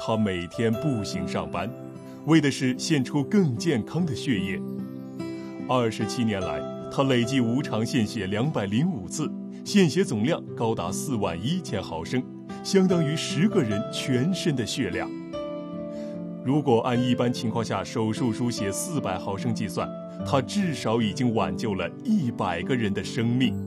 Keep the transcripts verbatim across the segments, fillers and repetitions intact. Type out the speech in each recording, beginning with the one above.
他每天步行上班，为的是献出更健康的血液。二十七年来，他累计无偿献血两百零五次，献血总量高达四万一千毫升，相当于十个人全身的血量。如果按一般情况下手术输血四百毫升计算，他至少已经挽救了一百个人的生命。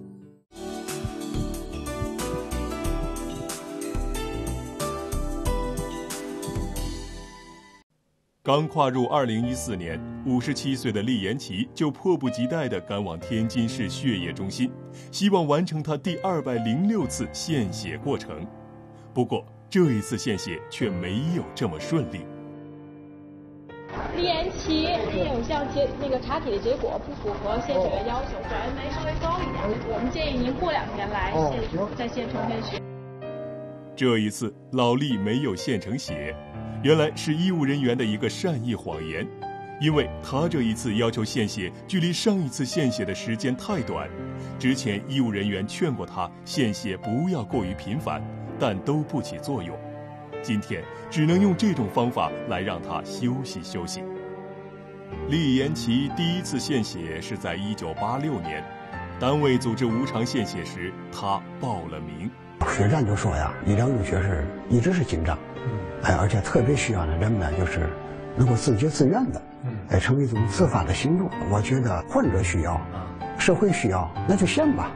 刚跨入二零一四年，五十七岁的厉延琪就迫不及待地赶往天津市血液中心，希望完成他第二百零六次献血过程。不过，这一次献血却没有这么顺利。 厉延琪因有项结那个查体的结果不符合献血的要求，转氨酶稍微高一点，我们建议您过两天来献再献充分血。 这一次，老厉没有献成血。原来是医务人员的一个善意谎言，因为他这一次要求献血，距离上一次献血的时间太短。之前医务人员劝过他献血不要过于频繁，但都不起作用。今天只能用这种方法来让他休息休息。厉延琪第一次献血是在一九八六年，单位组织无偿献血时，他报了名。 血站就说呀，医疗用血是一直是紧张。哎，而且特别需要的人们就是能够自觉自愿的，哎，成为一种自发的行动。我觉得患者需要，社会需要，那就献吧。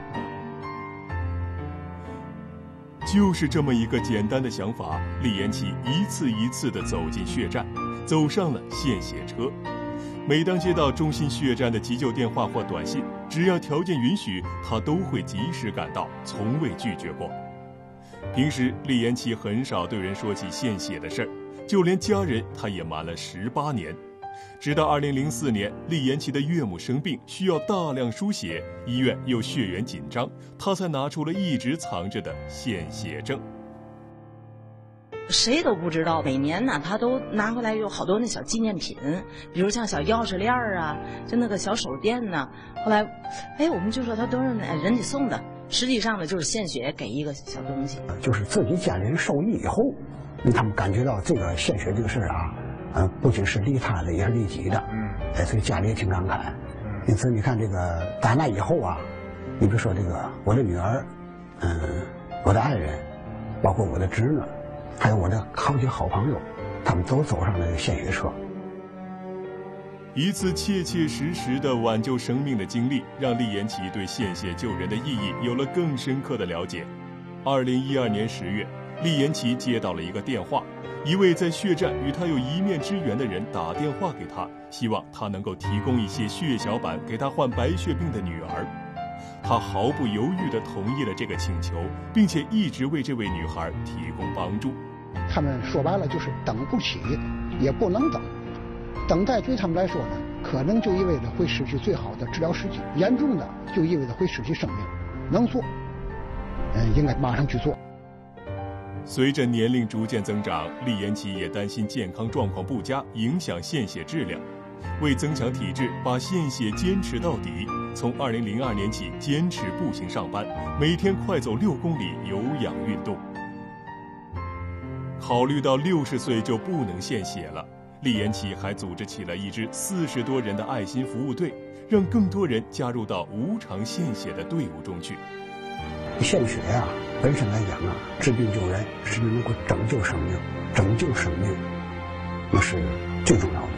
就是这么一个简单的想法，厉延琪一次一次地走进血站，走上了献血车。每当接到中心血站的急救电话或短信，只要条件允许，他都会及时赶到，从未拒绝过。平时厉延琪很少对人说起献血的事儿，就连家人他也瞒了十八年。直到二零零四年，厉延琪的岳母生病，需要大量输血，医院又血源紧张，他才拿出了一直藏着的献血证。 谁都不知道，每年呢，他都拿回来有好多那小纪念品，比如像小钥匙链啊，就那个小手电呢。后来，哎，我们就说他都是人家送的。实际上呢，就是献血给一个小东西， 就是自己家里人受益以后，他们感觉到这个献血这个事儿啊，呃，不仅是利他的，也是利己的，嗯，哎，所以家里也挺感慨。因此，你看这个打那以后啊，你比如说这个我的女儿，嗯，我的爱人，包括我的侄女，还有我的好几个好朋友，他们都走上了这个献血车。 一次切切实实的挽救生命的经历，让厉延琪对献血救人的意义有了更深刻的了解。二零一二年十月，厉延琪接到了一个电话，一位在血站与他有一面之缘的人打电话给他，希望他能够提供一些血小板给他患白血病的女儿。他毫不犹豫地同意了这个请求，并且一直为这位女孩提供帮助。 他们说白了就是等不起，也不能等。等待对他们来说呢，可能就意味着会失去最好的治疗时机，严重的就意味着会失去生命。能做，嗯，应该马上去做。 随着年龄逐渐增长，厉延琪也担心健康状况不佳，影响献血质量。为增强体质，把献血坚持到底。从二零零二年起，坚持步行上班，每天快走六公里有氧运动。考虑到六十岁就不能献血了，厉延琪还组织起了一支四十多人的爱心服务队，让更多人加入到无偿献血的队伍中去。 献血呀、啊，本身来讲啊，治病救人是能够拯救生命，拯救生命，那是最重要的。